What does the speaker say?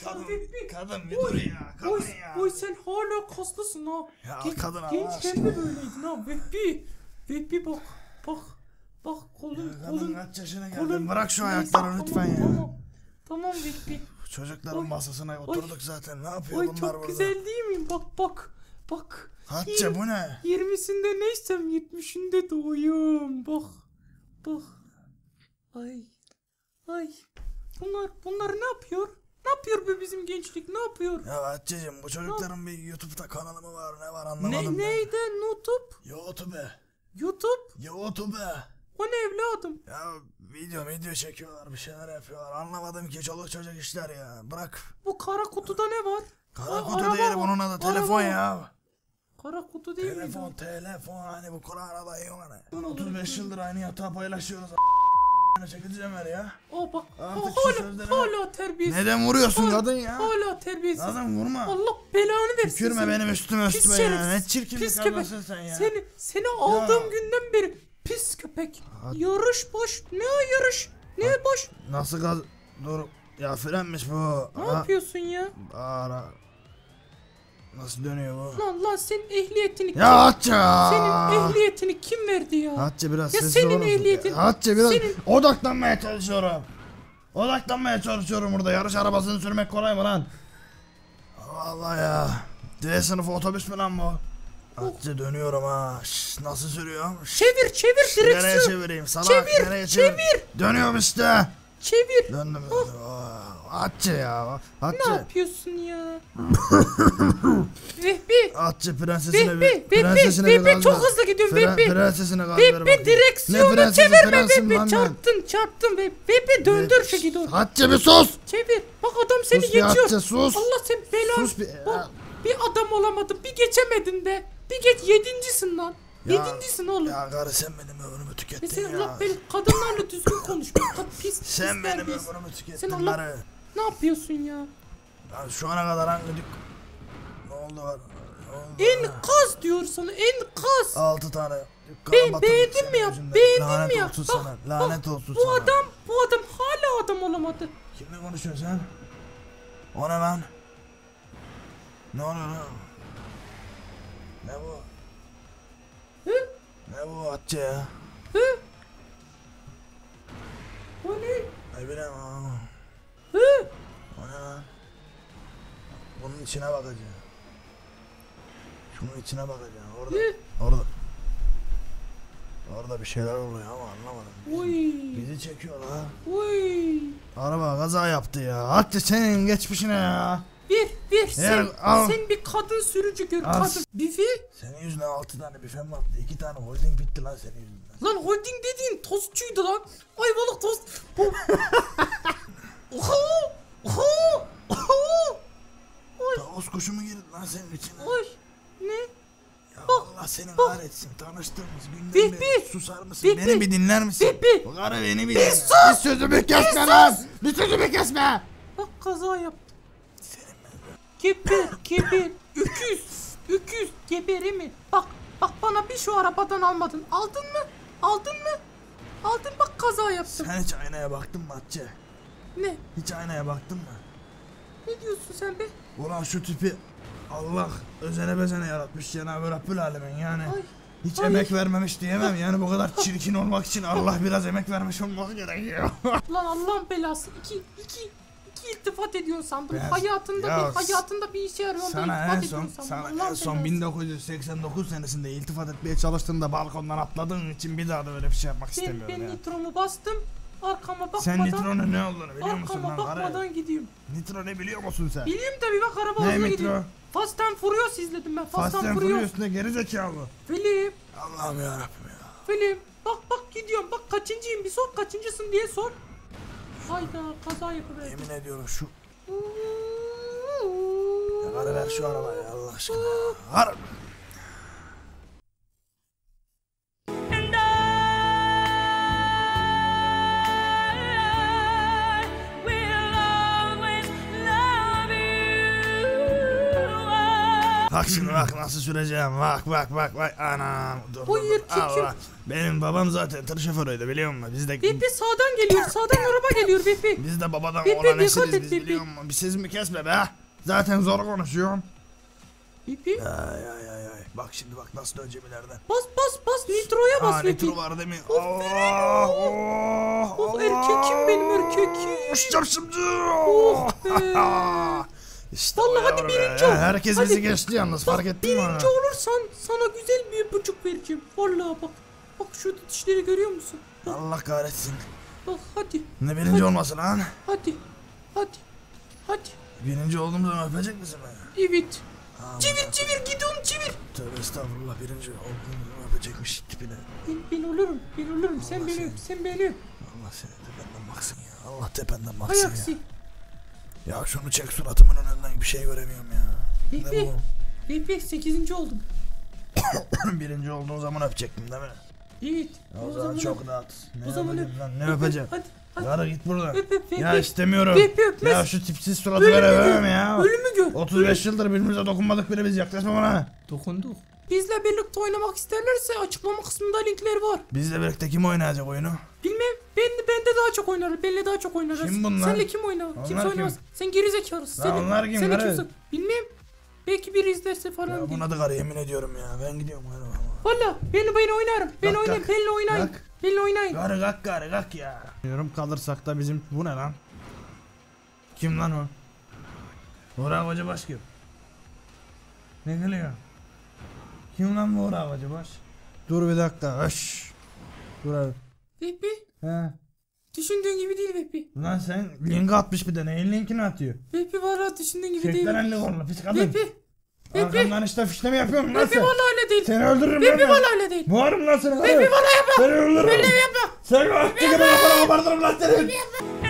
Kadın bir dur ya. Kadın ya. Oy sen hala kaslısın ha. Ya kadın Allah Gençken de böyleydin ha. Vehbi bak Kadın kaç yaşına geldin? Bırak şu ayaklarını lütfen ya. Tamam Vehbi. Çocukların masasına oturduk zaten. Ne yapıyor bunlar burada? Çok güzel değil miyim? Bak. Hatice bu ne? 20'sinde neysem 70'inde doğuyum. Bak. Ay. Bunlar ne yapıyor? Ne yapıyor be bizim gençlik? Ne yapıyor? Ya Hatice'cim bu çocukların bir YouTube'da kanalı mı var? Ne var anlamadım. Neydi? YouTube? O ne evladım? Ya video çekiyorlar, bir şeyler yapıyorlar. Anlamadım ki, çoluk çocuk işler ya. Bırak. Bu kara kutuda ne var? Kara kutu değil, bunun adı telefon ya. Kara kutu değil mi? Telefon hani bu Kur'an'a dayıyor hani. 35 yıldır aynı yatağı paylaşıyoruz. Çekileceğim her ya. Bak. Artık Hala terbiyesiz. Neden vuruyorsun kadın ya? Hala terbiyesiz. Kadın vurma. Allah belanı versin. Tükürme benim üstüme ya. Ne çirkin bir kadınsın sen ya. Seni aldığım günden beri pis köpek. Yarış boş. Ne yarış? Ne boş? Nasıl gaz... Dur. Ya frenmiş bu. Ne yapıyorsun ya? Ara. Nasıl dönüyor bu? Lan senin ehliyetini kim? Ya Hatice! Senin ehliyetini kim verdi ya? Hatice biraz ya sessiz olur musun? Ehliyetin... Hatice biraz odaklanmaya çalışıyorum burada. Yarış arabasını sürmek kolay mı lan? Vallahi ya. D sınıfı otobüs mü lan bu? Hatice dönüyorum ha. Nasıl sürüyor? Çevir direksiyon. Nereye çevireyim salak? Çevir. Dönüyorum işte. Çevir. Döndüm. Hatice ya. Hatice. Ne yapıyorsun ya? Vehbi. Hatice prensesine Vehbi çok hızlı gidiyorsun Vehbi. Prensesine gaz ver bakayım. Vehbi direksiyonu çevirme Vehbi. Çarptın Vehbi döndür şu gidiyor. Hatice bir sus. Çevir. Bak adam seni sus geçiyor. Hatice, sus. Allah sen belanı. Sus bir adam olamadın. Bir geçemedin be. Bir geç 7.'sin lan. 7.'sin oğlum. Ya karı sen benim ömrümü tükettin sen ya. Allah benim kadınlarla düzgün konuş. Pis. Sen benim ömrümü tükettin sen Allah, karı. ne yapıyorsun ya? Ya şu ana kadar hangi Ne oldu? Enkaz diyor sana enkaz. 6 tane. Beğendin mi ya? Beğendin mi ya? Olsun sana. Lanet olsun bu sana. Bu adam hala adam olamadı. Kimle konuşuyorsun sen? O ne lan? Ne oluyor lan? Ne bu? Ne bu Hatice ya? O ne? Ne bileyim ha. O ne lan? Bunun içine bakacağım. Şunun içine bakacağım. Orada bir şeyler oluyor ama anlamadım. Bizi çekiyor la. Araba kaza yaptı ya. Hatice senin geçmişine ya. Bir sen bir kadın sürücü gör kadın. Bifi. Senin yüzünden 6 tane büfem battı. 2 tane holding bitti lan senin yüzünden. Lan holding dediğin tostçuydu lan. Ayvalık tost. Tavus kuşu mu girdi lan senin içine? Ne? Ya Allah seni kahretsin. Tanıştığımız günden beri susar mısın? Beni bir dinler misin? Bu karı beni bir dinler. Bir sözümü kesme lan. Bir sözümü kesme. Bak kaza yaptım. Geber. Öküz. Geberi mi? Bak bana bir şu arabadan almadın. Aldın mı? Aldın bak kaza yaptım. Sen hiç aynaya baktın mı Hatice? Ne? Hiç aynaya baktın mı? Ne diyorsun sen be? Ulan şu tipi Allah özene bezene yaratmış Cenab-ı Rabbül Alemin yani. Hiç emek vermemiş diyemem yani bu kadar çirkin olmak için Allah biraz emek vermiş olması gerekiyor. Lan Allah'ın belası iki iltifat ediyorsun sandım. Hayatında bir işe yarıyor. Sana en son 1989 senesinde iltifat etmeye çalıştığında balkondan atladığın için bir daha da öyle bir şey yapmak istemiyorum ben ya. nitromu bastım. Arkama bakmadan. Sen nitronun ne olduğunu biliyor musun lan? Arkama bakmadan gidiyorum. Nitro ne biliyor musun sen? Biliyorum tabii bak araba hızlı gidiyor. Fast and Furious izledim ben. Fast and Furious ne gerizekalı. Film. Allah'ım yarabbim ya. Film. Bak gidiyorum. Bak kaçıncıyım bir sor. Kaçıncısın diye sor. Hayda kaza yapıverdim. Yemin ediyorum şu. Ya bana ver şu arabayı Allah aşkına. Harbi. Bak şimdi bak nasıl süreceğim. Bak. Anam. Dur. Oy, erkekim. Allah. Benim babam zaten tır şoförüydü biliyor musun? Biz de Bepi sağdan geliyor. Sağdan araba geliyor Bepi. biz de babadan Bepi, olan dikkat nesiliz et, biz Bepi. biliyor musun? Bir sesimi kesme be. Zaten zor konuşuyorum. Bepi. Ay. Bak şimdi bak nasıl döneceğim ileriden. Bas. Nitroya bas Bepi. Nitro var değil mi? Oh erkekim benim erkekim. Uçacağım şimdi. Oh be. İşte Vallahi o hadi yavrum birinci ya. ol. Herkes Hadi. bizi geçti yalnız fark ettin mi? Birinci olursan sana güzel bir buçuk vereceğim. Vallahi bak. Bak şu dişleri görüyor musun? Allah kahretsin. Bak hadi. Ne birinci olması lan? Hadi. Birinci olduğum zaman öpecek misin beni? Evet. Aman Çevir gidon çevir. Tövbe estağfurullah birinci olduğum zaman öpecekmiş tipine. Ben olurum. Sen beni öp. Allah seni tependen baksın ya. Allah tependen baksın Hay ya. aksi. Ya şunu çek suratımın önünden bir şey göremiyorum ya. Ne Bepi 8. oldum. bu? Birinci olduğun zaman öpecektim değil mi? Evet. O zaman çok rahat. O zaman öpeceğim öp. lan? Ne öpeceğim? Hadi. Yara git buradan. Öp. Ya istemiyorum. Öpmez. Ya şu tipsiz suratı Ölümü veremem gör. ya. Ölümü gör. 35 yıldır birbirimize dokunmadık bile biz yaklaşma bana. Dokunduk. Bizle birlikte oynamak isterlerse açıklama kısmında linkler var. Bizle birlikte kim oynayacak oyunu? Bilmem. Ben de daha çok oynarım. Benle daha çok oynarız. Kim bunlar? Senle kim oynar? Onlar Kimse oynamaz. kim? Sen geri zekalısın. Lan onlar kim? Sen Nerede? kimsin? Bilmem. Belki biri izlerse falan Ya değil. buna da karı yemin ediyorum ya. Ben gidiyorum hadi. Valla ben oynarım. Kalk. Benle oynayın. Kalk. Benle oynayın. Karı kalk ya. Diyorum kalırsak da bizim bu ne lan? Kim lan o? Burak Hocabaş kim? Ne geliyor? Kim lan bu Burak Hocabaş? Dur bir dakika. Öş. Dur abi. Bepi. He. Düşündüğün gibi değil Bepi. Lan sen link atmış bir de neyin linkini atıyor? Bepi valla düşündüğün gibi değil. Çekten elli kolunu pis kadın. Bepi. Arkamdan işte fişleme yapıyorum lan Bepi sen. valla öyle değil. Seni öldürürüm Bepi lan. valla öyle değil. Boğarım lan seni. Bepi valla yapma. Seni öldürürüm. Öyle yapma. Seni öldürürüm. Kafanı kopartırım lan seni.